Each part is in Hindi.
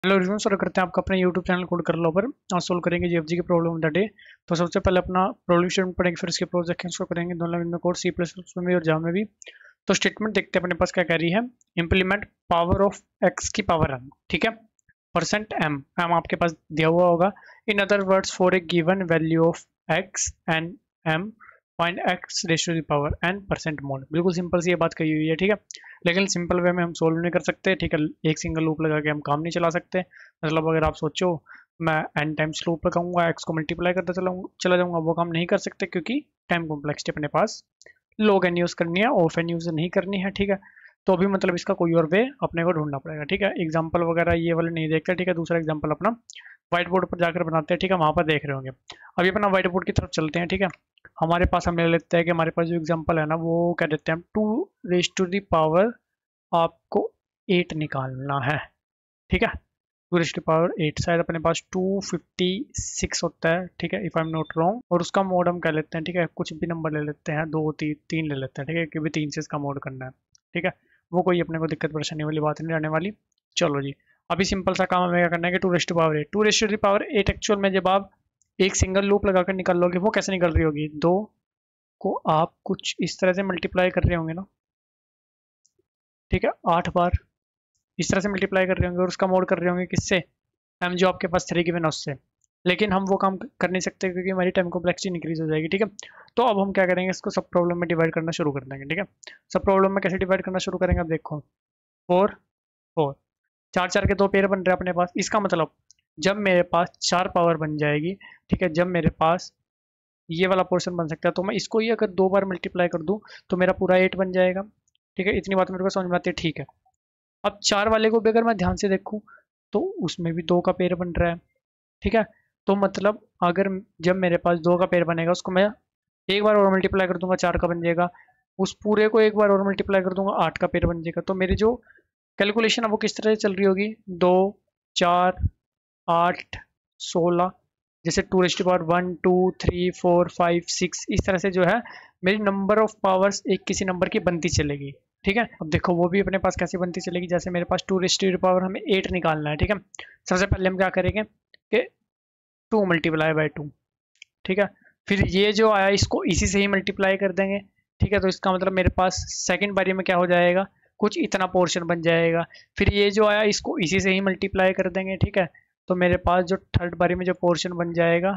हेलो रिव्यू सर करते हैं आपका अपने यूट्यूब चैनल कोड कर लो पर आज सोल्व करेंगे जीएफजी की प्रॉब्लम ऑफ द डे। तो सबसे पहले अपना प्रॉब्लम स्टेटमेंट पढ़ेंगे, फिर इसके प्रोजेक्ट्स को करेंगे दोनों लैंग्वेज में कोड सी प्लस प्लस में भी और जावा में भी। तो स्टेटमेंट देखते हैं अपने पास क्या कह रही है। इम्प्लीमेंट पावर ऑफ एक्स की पावर एम, ठीक है, परसेंट एम एम आपके पास दिया हुआ होगा। In other words for a given value of X and M find X raise to the power N percent mod. बिल्कुल सिंपल सी ये बात कही हुई है, ठीक है, लेकिन सिंपल वे में हम सोल्व नहीं कर सकते, ठीक है। एक सिंगल लूप लगा के हम काम नहीं चला सकते। मतलब अगर आप सोचो मैं एन टाइम्स लूप लगाऊंगा, एक्स को मल्टीप्लाई करता चला जाऊंगा, वो काम नहीं कर सकते क्योंकि टाइम कॉम्प्लेक्सिटी अपने पास लॉग एन यूज़ करनी है, ऑफ एन यूज़ नहीं करनी है, ठीक है। तो अभी मतलब इसका कोई और वे अपने को ढूंढना पड़ेगा, ठीक है। एग्जाम्पल वगैरह ये वाले नहीं देखते, ठीक है। दूसरा एग्जाम्पल अपना व्हाइट बोर्ड पर जाकर बनाते हैं, ठीक है, वहाँ पर देख रहे होंगे। अभी अपना व्हाइट बोर्ड की तरफ चलते हैं, ठीक है। हमारे पास हम ले लेते हैं कि हमारे पास जो एग्जाम्पल है ना वो क्या देते हैं हम, two raise to the power आपको 8 निकालना है, ठीक है। टू रेज टू पावर 8 शायद अपने पास 256 होता है, ठीक है, if I am not wrong. और उसका मोड हम क्या लेते हैं, ठीक है, कुछ भी नंबर ले लेते हैं, 2 3 3 ले लेते हैं, ठीक है, क्योंकि 3 से इसका मोड करना है, ठीक है। वो कोई अपने को दिक्कत परेशानी वाली बात नहीं रहने वाली। चलो जी, अभी सिंपल सा काम हमें क्या करना है कि two raise to power 8, two raise to power 8 actual में जब आप एक सिंगल लूप लगाकर निकाल लोगे वो कैसे निकल रही होगी, दो को आप कुछ इस तरह से मल्टीप्लाई कर रहे होंगे ना, ठीक है, 8 बार इस तरह से मल्टीप्लाई कर रहे होंगे और उसका मोड कर रहे होंगे किससे, एम जो आपके पास 3 गिवन है उससे। लेकिन हम वो काम कर नहीं सकते क्योंकि हमारी टाइम कॉम्प्लेक्सिटी इंक्रीज हो जाएगी, ठीक है। तो अब हम क्या करेंगे, इसको सब प्रॉब्लम में डिवाइड करना शुरू कर देंगे, ठीक है। सब प्रॉब्लम में कैसे डिवाइड करना शुरू करेंगे, अब देखो 4 4 4 4 के 2 पेयर बन रहे हैं अपने पास। इसका मतलब जब मेरे पास 4 पावर बन जाएगी, ठीक है, जब मेरे पास ये वाला पोर्शन बन सकता है, तो मैं इसको ही अगर 2 बार मल्टीप्लाई कर दूं तो मेरा पूरा 8 बन जाएगा, ठीक है। इतनी बात मेरे को समझ में आती है, ठीक है। अब 4 वाले को भी अगर मैं ध्यान से देखूं तो उसमें भी 2 का पेयर बन रहा है, ठीक है। तो मतलब अगर जब मेरे पास 2 का पेयर बनेगा उसको मैं एक बार और मल्टीप्लाई कर दूंगा 4 का बन जाएगा, उस पूरे को एक बार और मल्टीप्लाई कर दूंगा 8 का पेयर बन जाएगा। तो मेरी जो कैलकुलेशन है वो किस तरह से चल रही होगी, 2 4 8 16, जैसे 2 रेज़ टू पावर 1 2 3 4 5 6, इस तरह से जो है मेरी नंबर ऑफ पावर्स एक किसी नंबर की बनती चलेगी, ठीक है। अब देखो वो भी अपने पास कैसे बनती चलेगी, जैसे मेरे पास 2 रेज़ टू पावर हमें 8 निकालना है, ठीक है। सबसे पहले हम क्या करेंगे कि 2 मल्टीप्लाई बाई 2, ठीक है। फिर ये जो आया इसको इसी से ही मल्टीप्लाई कर देंगे, ठीक है। तो इसका मतलब मेरे पास सेकंड बारी में क्या हो जाएगा, कुछ इतना पोर्शन बन जाएगा। फिर ये जो आया इसको इसी से ही मल्टीप्लाई कर देंगे, ठीक है। तो मेरे पास जो थर्ड बारी में जो पोर्शन बन जाएगा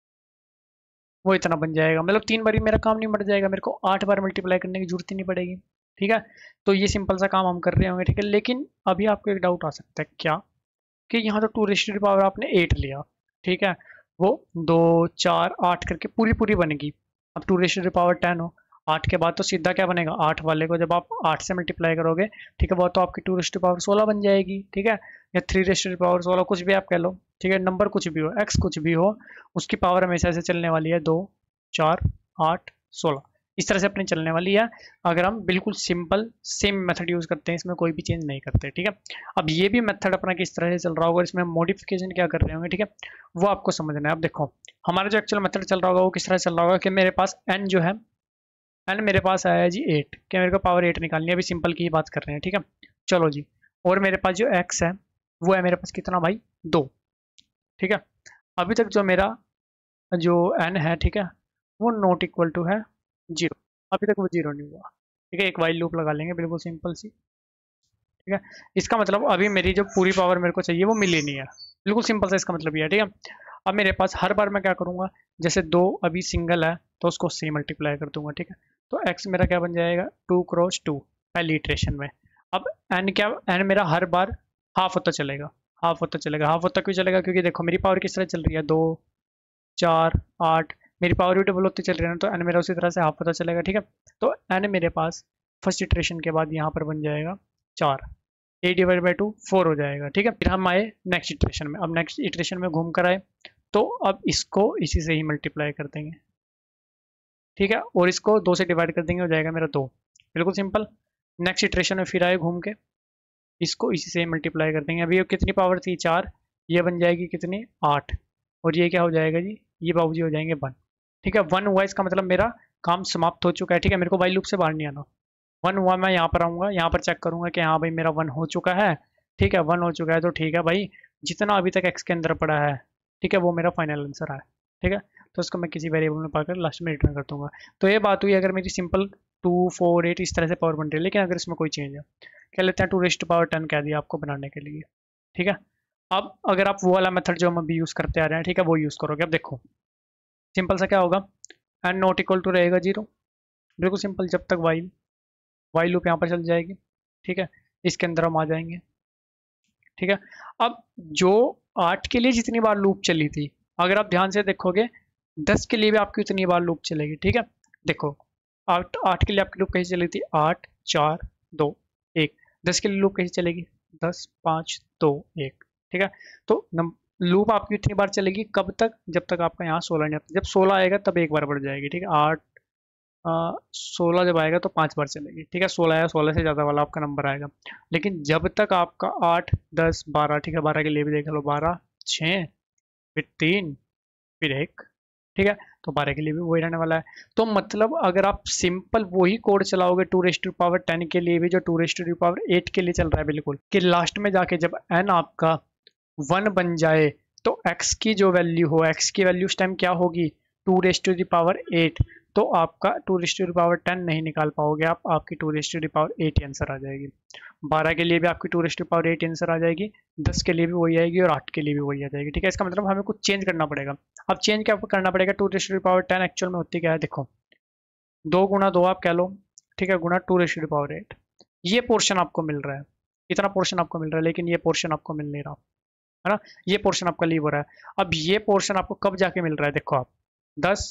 वो इतना बन जाएगा। मतलब 3 बारी मेरा काम नहीं बढ़ जाएगा, मेरे को 8 बार मल्टीप्लाई करने की जरूरत ही नहीं पड़ेगी, ठीक है। तो ये सिंपल सा काम हम कर रहे होंगे, ठीक है। लेकिन अभी आपको एक डाउट आ सकता है, क्या कि यहाँ तो 2 रेज़ टू द पावर आपने 8 लिया, ठीक है, वो 2 4 8 करके पूरी पूरी बनेगी। अब 2 रेज़ टू द पावर 10 हो, 8 के बाद तो सीधा क्या बनेगा, 8 वाले को जब आप 8 से मल्टीप्लाई करोगे, ठीक है, वो तो आपकी 2 रेज़ टू पावर 16 बन जाएगी, ठीक है, या 3 रेज़ टू पावर 16, कुछ भी आप कह लो, ठीक है। नंबर कुछ भी हो, एक्स कुछ भी हो, उसकी पावर हमेशा ऐसे चलने वाली है, 2 4 8 16, इस तरह से अपनी चलने वाली है। अगर हम बिल्कुल सिंपल सेम मेथड यूज़ करते हैं, इसमें कोई भी चेंज नहीं करते, ठीक है। अब ये भी मेथड अपना किस तरह से चल रहा होगा, इसमें मॉडिफिकेशन क्या कर रहे होंगे, ठीक है, वो आपको समझना है। अब देखो हमारा जो एक्चुअल मेथड चल रहा होगा वो किस तरह चल रहा होगा कि मेरे पास n जो है, n मेरे पास आया है जी 8, कि मेरे को पावर 8 निकालनी है, अभी सिंपल की ही बात कर रहे हैं, ठीक है। चलो जी, और मेरे पास जो x है वो है मेरे पास कितना भाई, 2, ठीक है। अभी तक जो मेरा जो n है, ठीक है, वो नॉट इक्वल टू है 0, अभी तक वो 0 नहीं हुआ, ठीक है। एक वाइल लूप लगा लेंगे बिल्कुल सिंपल सी, ठीक है। इसका मतलब अभी मेरी जो पूरी पावर मेरे को चाहिए वो मिली नहीं है, बिल्कुल सिंपल सा इसका मतलब ये है, ठीक है। अब मेरे पास हर बार मैं क्या करूँगा, जैसे 2 अभी सिंगल है तो उसको से मल्टीप्लाई कर दूंगा, ठीक है। तो x मेरा क्या बन जाएगा, 2 क्रॉस 2 पहली इटरेशन में। अब n क्या, n मेरा हर बार हाफ होता चलेगा, हाफ होता चलेगा, हाफ होता क्यों चलेगा, क्योंकि देखो मेरी पावर किस तरह चल रही है, 2 4 8, मेरी पावर भी डबल होती चल रही है ना, तो n मेरा उसी तरह से हाफ होता चलेगा, ठीक है। तो n मेरे पास फर्स्ट इटरेशन के बाद यहाँ पर बन जाएगा 4, 8/2 4 हो जाएगा, ठीक है। फिर हम आए नेक्स्ट इटरेशन में, अब नेक्स्ट इटरेशन में घूम कर आए तो अब इसको इसी से ही मल्टीप्लाई कर देंगे, ठीक है, और इसको 2 से डिवाइड कर देंगे, हो जाएगा मेरा 2, बिल्कुल सिंपल। नेक्स्ट इटरेशन में फिर आए घूम के, इसको इसी से मल्टीप्लाई कर देंगे। अभी ये कितनी पावर थी, 4, ये बन जाएगी कितनी, 8, और ये क्या हो जाएगा जी, ये बाबूजी हो जाएंगे 1, ठीक है। 1 हुआ, इसका मतलब मेरा काम समाप्त हो चुका है, ठीक है। मेरे को वाइल लूप से बाहर नहीं आना, 1 हुआ, मैं यहाँ पर आऊँगा, यहाँ पर चेक करूँगा कि हाँ भाई मेरा 1 हो चुका है, ठीक है, 1 हो चुका है तो ठीक है भाई, जितना अभी तक एक्स के अंदर पड़ा है, ठीक है, वो मेरा फाइनल आंसर है। ठीक है, तो इसको मैं किसी वेरिएबल में पाकर लास्ट में रिटर्न कर दूंगा। तो ये बात हुई अगर मेरी सिंपल 2 4 8 इस तरह से पावर बन रही है, लेकिन अगर इसमें कोई चेंज है, कह लेते हैं 2 raised to power 10 कह दिया आपको बनाने के लिए। ठीक है, अब अगर आप वो वाला मेथड जो हम अभी यूज़ करते आ रहे हैं, ठीक है, वो यूज़ करोगे। अब देखो सिंपल सा क्या होगा, एन नॉट इक्वल टू रहेगा 0, बिल्कुल सिंपल, जब तक वाइल लूप यहाँ पर चल जाएगी। ठीक है, इसके अंदर हम आ जाएंगे। ठीक है, अब जो 8 के लिए जितनी बार लूप चली थी, अगर आप ध्यान से देखोगे 10 के लिए भी आपकी उतनी बार लूप चलेगी। ठीक है, देखो 8 के लिए आपकी लूप कैसी चली थी, 8 4 2 1। 10 के लिए लूप कैसी चलेगी, 10 5 2 1। ठीक है, तो लूप आपकी इतनी बार चलेगी कब तक, जब तक आपका यहाँ 16 नहीं आता। जब 16 आएगा तब एक बार बढ़ जाएगी। ठीक है, 8 16 जब आएगा तो 5 बार चलेगी। ठीक है, 16 या 16 से ज़्यादा वाला आपका नंबर आएगा। लेकिन जब तक आपका 8 10 12, ठीक है, 12 के लिए भी देख लो, 12 6 फिर 3 फिर 1। ठीक है, तो 12 के लिए भी वही रहने वाला है। तो मतलब अगर आप सिंपल वही कोड चलाओगे 2 raised to power 10 के लिए भी, जो 2 raised to power 8 के लिए चल रहा है, बिल्कुल कि लास्ट में जाके जब n आपका 1 बन जाए तो x की जो वैल्यू हो, x की वैल्यू उस टाइम क्या होगी, 2 raised to the power 8। तो आपका 2 raised to the power 10 नहीं निकाल पाओगे आप, आपकी 2 raised to the power 8 answer आ जाएगी। 12 के लिए भी आपकी 2 raised to the power 8 answer आ जाएगी, 10 के लिए भी वही आएगी और 8 के लिए भी वही आ जाएगी। ठीक है, इसका मतलब हमें कुछ चेंज करना पड़ेगा। अब चेंज क्या करना पड़ेगा, 2 raised to the power 10 actual में होती क्या है, देखो 2 गुणा 2 आप कह लो, ठीक है, गुणा 2 raised to the power 8। ये पोर्शन आपको मिल रहा है, इतना पोर्शन आपको मिल रहा है, लेकिन ये पोर्शन आपको मिल नहीं रहा है ना, ये पोर्शन आपका लीव हो रहा है। अब ये पोर्शन आपको कब जाके मिल रहा है, देखो आप 10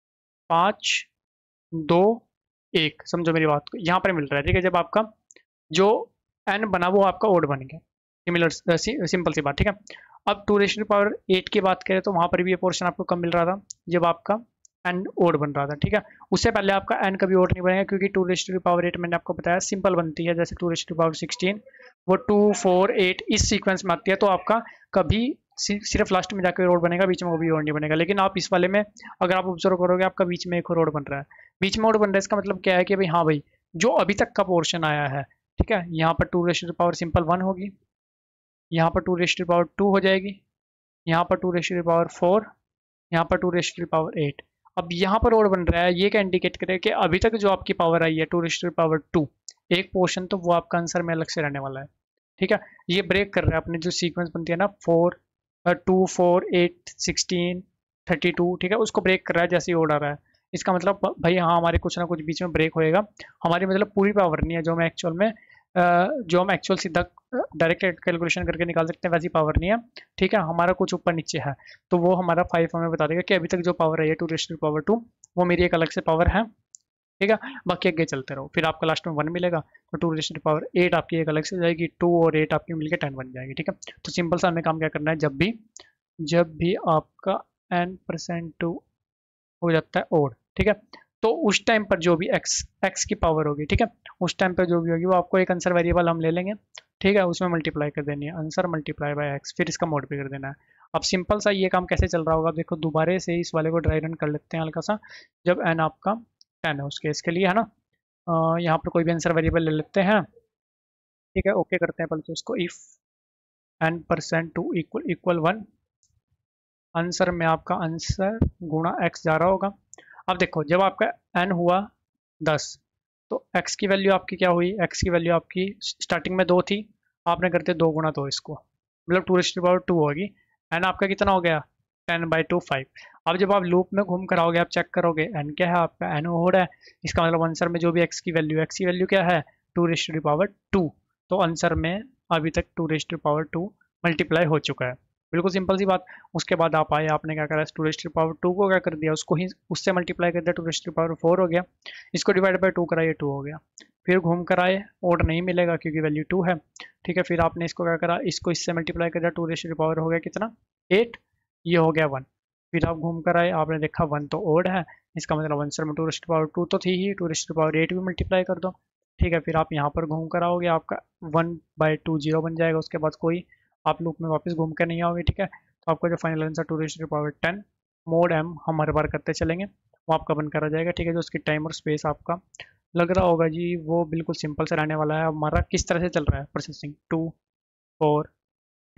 5 2 1, समझो मेरी बात को, यहाँ पर मिल रहा है। ठीक है, जब आपका जो n बना वो आपका ओड बन गया, सिंपल सी बात। ठीक है, अब 2 raised to the power 8 की बात करें तो वहां पर भी ये पोर्शन आपको कब मिल रहा था, जब आपका n ओड बन रहा था। ठीक है, उससे पहले आपका n कभी ओड नहीं बनेगा, क्योंकि 2 raised to the power 8 मैंने आपको बताया सिंपल बनती है, जैसे 2 raised to the power 16 वो 2 4 8 इस सीक्वेंस में आती है। तो आपका कभी सिर्फ लास्ट में जाकर रोड बनेगा, बीच में कभी और नहीं बनेगा। लेकिन आप इस वाले में अगर आप ऑब्जर्व करोगे, आपका बीच में एक रोड बन रहा है, बीच में रोड बन रहा है, इसका मतलब क्या है कि भाई हाँ भाई, जो अभी तक का पोर्शन आया है, ठीक है, यहाँ पर 2 raised to the power simple 1 होगी, यहाँ पर 2 raised to the power 2 हो जाएगी, यहाँ पर 2 raised to the power 4, यहाँ पर 2 raised to the power 8। अब यहाँ पर रोड बन रहा है, ये क्या इंडिकेट करे कि अभी तक जो आपकी पावर आई है 2 raised to the power 2, एक पोर्शन तो वो आपका आंसर में अलग से रहने वाला है। ठीक है, ये ब्रेक कर रहा है अपने जो सीक्वेंस बनती है ना 2 4 8 16 32। ठीक है, उसको ब्रेक कर रहा है जैसे ही ओड आ रहा है। इसका मतलब भाई हाँ, हमारे कुछ ना कुछ बीच में ब्रेक होएगा। हमारी मतलब पूरी पावर नहीं है जो हम एक्चुअल सीधा डायरेक्ट कैलकुलेशन करके निकाल सकते हैं, वैसी पावर नहीं है। ठीक है, हमारा कुछ ऊपर नीचे है, तो वो हमारा 5 हमें बता देगा कि अभी तक जो पावर आई है 2 raised to the power 2 वो मेरी एक अलग से पावर है। ठीक है, बाकी आगे चलते रहो, फिर आपका लास्ट में 1 मिलेगा, तो 2 raised to the power 8 आपकी एक अलग से हो जाएगी, 2 और 8 आपकी मिलकर 10 बन जाएगी। ठीक है, तो सिंपल सा हमें काम क्या करना है, जब भी आपका n% हो जाता है ओड, ठीक है, तो उस टाइम पर जो भी x की पावर होगी, ठीक है, उस टाइम पर जो भी होगी वो आपको एक आंसर वेरिएबल हम ले लेंगे। ठीक है, उसमें मल्टीप्लाई कर देनी है, आंसर मल्टीप्लाई बाय x, फिर इसका मोड पे कर देना है। अब सिंपल सा ये काम कैसे चल रहा होगा, देखो दोबारा से इस वाले को ड्राई रन कर लेते हैं हल्का सा, जब n आपका 10 है उस केस के लिए, है ना। यहाँ पर कोई भी आंसर वेरिएबल ले लेते हैं। ठीक है, ओके करते हैं पहले तो इसको, इफ n%2 इक्वल 1, आंसर में आपका आंसर गुणा x जा रहा होगा। अब देखो जब आपका n हुआ 10, तो x की वैल्यू आपकी क्या हुई, x की वैल्यू आपकी स्टार्टिंग में 2 थी, आपने करते 2 गुणा 2 इसको, मतलब 2 raised to the power 2 होगी। n आपका कितना हो गया, 10/2 5। अब जब आप लूप में घूम कर आओगे, आप चेक करोगे n क्या है आपका, n हो रहा है, इसका मतलब आंसर में जो भी x की वैल्यू क्या है 2 raised to the power 2। तो आंसर में अभी तक 2 raised to the power 2 multiply हो चुका है, बिल्कुल सिंपल सी बात। उसके बाद आप आए, आपने क्या करा, 2 raised to the power 2 को क्या कर दिया, उसको ही उससे मल्टीप्लाई कर दिया, 2 raised to the power 4 हो गया, इसको डिवाइड बाय 2 करा, ये 2 हो गया। फिर घूम कर आए, ऑड नहीं मिलेगा क्योंकि वैल्यू 2 है। ठीक है, फिर आपने इसको क्या करा, इसको इससे मल्टीप्लाई कर दिया, 2 raised to the power हो गया कितना 8, ये हो गया 1। फिर आप घूम कर आए, आपने देखा 1 तो ऑड है, इसका मतलब आंसर में 2 raised to the power 2 तो थी ही, 2 raised to the power 8 भी मल्टीप्लाई कर दो। ठीक है, फिर आप यहाँ पर घूम कर आओगे, आपका 1/2 0 बन जाएगा, उसके बाद कोई आप लूप में वापस घूम कर नहीं आओगे। ठीक है, तो आपका जो final answer 2 raised to the power 10 mod m हम हर बार करते चलेंगे, वो आपका बनकर आ जाएगा। ठीक है, जो उसकी टाइम और स्पेस आपका लग रहा होगा जी, वो बिल्कुल सिंपल से रहने वाला है। हमारा किस तरह से चल रहा है प्रोसेसिंग, 2 4 8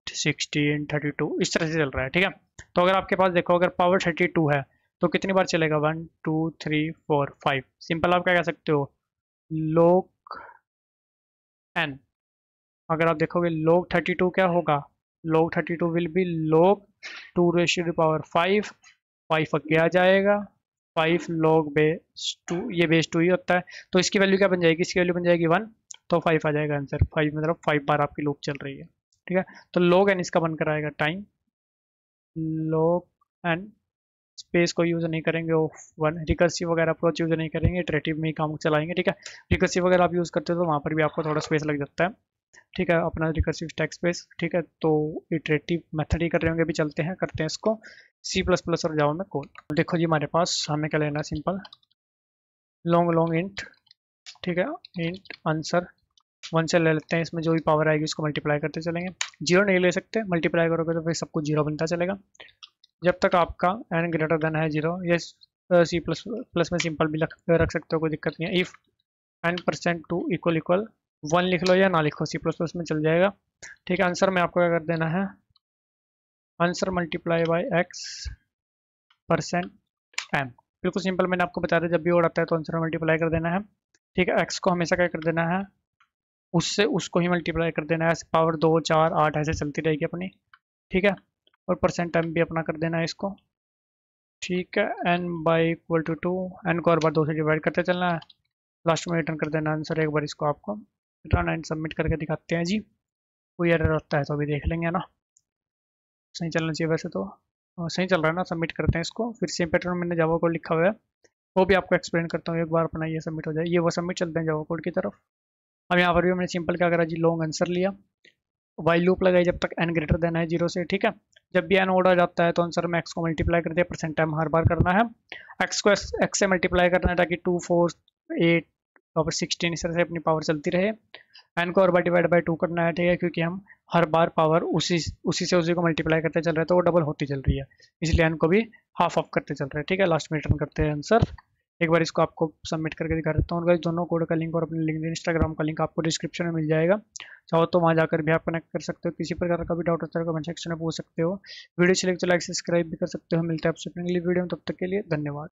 16 32 इस तरह से चल रहा है, ठीक है। तो अगर आपके पास देखो अगर पावर 32 है तो कितनी बार चलेगा, 1 2 3 4 5। सिंपल आप क्या कह सकते हो, log n। अगर आप देखोगे log 32 क्या होगा, log 32 will be log 2 ratio to power 5, 5 आगे आ जाएगा, 5 log बेस 2, ये बेस 2 ही होता है। तो इसकी वैल्यू क्या बन जाएगी, इसकी वैल्यू बन जाएगी 1, तो 5 आ जाएगा आंसर। 5 मतलब 5 बार आपकी लूप चल रही है, ठीक है। तो log n इसका बनकर आएगा टाइम, log n स्पेस को यूज़ नहीं करेंगे, ऑफ 1। रिकर्सिव वगैरह अप्रोच यूज़ नहीं करेंगे, इटरेटिव में ही काम चलाएंगे, ठीक है। रिकर्सिव वगैरह आप यूज़ करते हो तो वहाँ पर भी आपको थोड़ा स्पेस लग जाता है, ठीक है, अपना रिकर्सिव स्टैक स्पेस, ठीक है। तो इटरेटिव मेथड ही कर रहे होंगे, अभी चलते हैं करते हैं इसको C++ और जावा में कोड। देखो जी हमारे पास हमें क्या लेना है, सिंपल लॉन्ग इंट, ठीक है, इंट आंसर 1 से ले लेते हैं, इसमें जो भी पावर आएगी उसको मल्टीप्लाई करते चलेंगे। 0 नहीं ले सकते, मल्टीप्लाई करोगे तो फिर सब कुछ 0 बनता चलेगा जब तक आपका n ग्रेटर देन है 0। ये C++ में सिंपल भी रख सकते हो, कोई दिक्कत नहीं है। इफ़ n%2 इक्वल 1 लिख लो या ना लिखो, C++ में चल जाएगा, ठीक है। आंसर में आपको क्या कर देना है, आंसर मल्टीप्लाई बाय x%m। बिल्कुल सिंपल, मैंने आपको बता दिया जब भी ओड आता है तो आंसर मल्टीप्लाई कर देना है, ठीक है। x को हमेशा क्या कर देना है, उससे उसको ही मल्टीप्लाई कर देना है, पावर 2 4 8 ऐसे चलती रहेगी अपनी, ठीक है। और %m भी अपना कर देना है इसको, ठीक है। n/2, n को हर बार 2 से डिवाइड करते चलना है, लास्ट में रिटर्न कर देना आंसर। एक बार इसको आपको रिटर्न एंड सबमिट करके दिखाते हैं जी, कोई एरर होता है तो अभी देख लेंगे ना। सही चलना चाहिए वैसे तो, सही चल रहा है ना। सबमिट करते हैं इसको, फिर सेम पैटर्न मैंने जावा कोड लिखा हुआ है वो भी आपको एक्सप्लेन करता हूँ एक बार अपना, ये सबमिट हो जाए, ये वो सबमिट चलते हैं जावा कोड की तरफ। अब यहाँ पर भी मैंने सिंपल क्या करा जी, लॉन्ग आंसर लिया, वाइल लूप लगाई जब तक n ग्रेटर देन है 0 से, ठीक है। जब भी n ओड आ जाता है तो आंसर में x को मल्टीप्लाई कर दिया, %m हर बार करना है, x को x से मल्टीप्लाई करना है ताकि 2 4 8 और 16 इस तरह से अपनी पावर चलती रहे। n को हर बार डिवाइड बाय 2 करना है, ठीक है, क्योंकि हम हर बार पावर उसी से उसी को मल्टीप्लाई करते चल रहे हैं तो वो डबल होती चल रही है, इसलिए n को भी हाफ ऑफ करते चल रहे हैं, ठीक है। लास्ट में रिटर्न करते हैं आंसर। एक बार इसको आपको सबमिट करके दिखा देता हूँ। गाइस दोनों कोड का लिंक और अपने लिंक्डइन इंस्टाग्राम का लिंक आपको डिस्क्रिप्शन में मिल जाएगा, चाहो तो वहाँ जाकर भी आप कनेक्ट कर सकते हो। किसी प्रकार का भी डाउट होता है कमेंट सेक्शन में पूछ सकते हो। वीडियो अच्छी लगे तो लाइक सब्सक्राइब भी कर सकते हो। मिलते हैं आपसे अगली वीडियो में, तब तक के लिए धन्यवाद।